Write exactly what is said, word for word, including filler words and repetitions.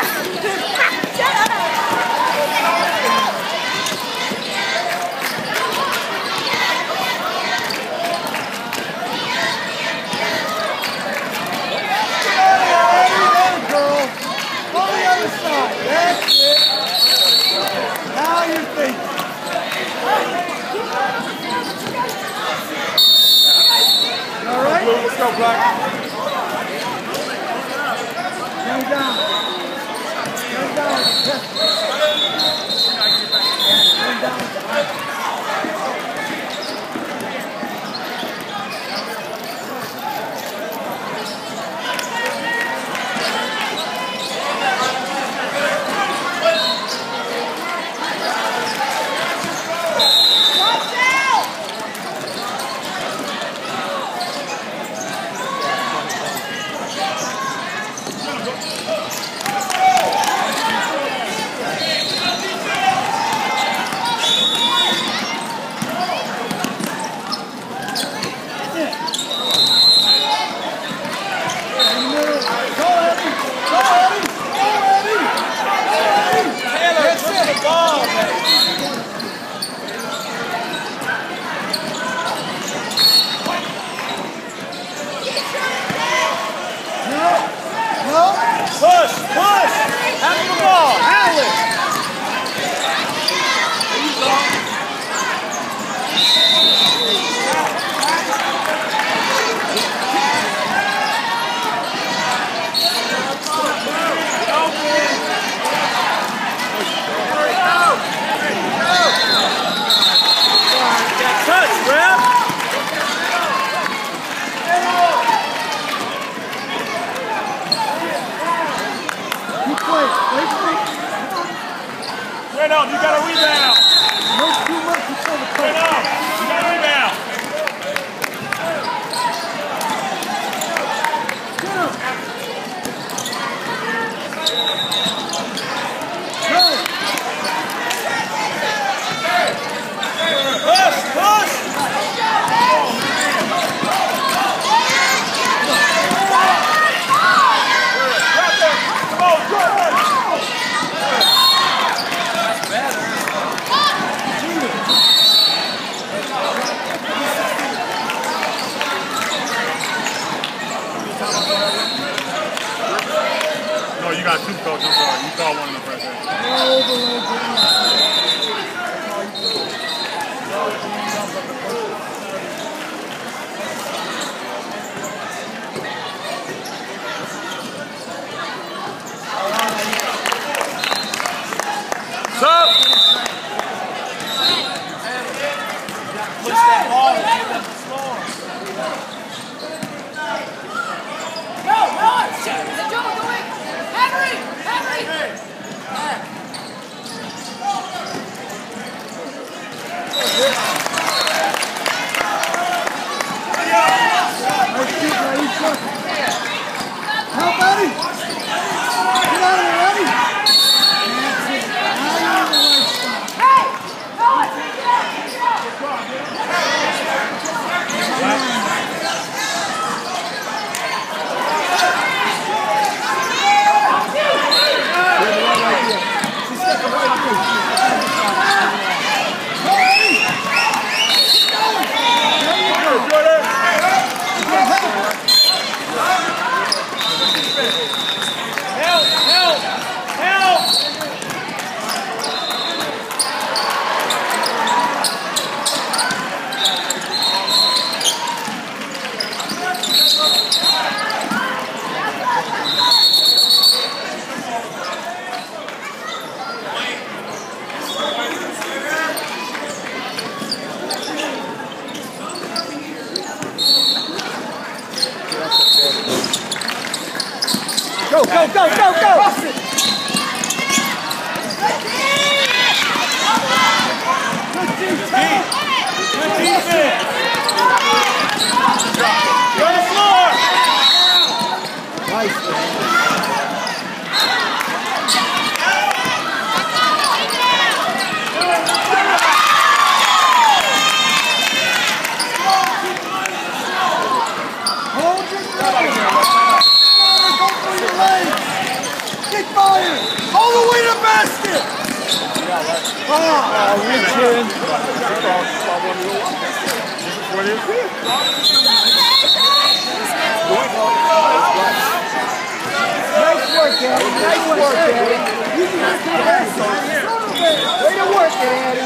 Let's go, Black. Go down. Go down. Go down. Push, push! Have the ball, Allen! Touch, ref! Straight up, you got a rebound. No too much before the Straight up, you got a rebound. Push, push. Come on, Jordan. No, you got two, coach. I'm sorry. You called one in the press. What's up? Push that ball and get up the floor. Go, go! Shoot! The jump, go in! Henry! Henry! How buddy? Get out of there, ready? Hey! Go! Help! Help! Help! Go, go, go, go, go! Good defense! Good defense! Go to the floor! Nice, man. Hold your ground! Go for your legs! Get fire! the basket! Oh, reach in. Nice work, Daddy. Nice work, Daddy. Way to work, Daddy.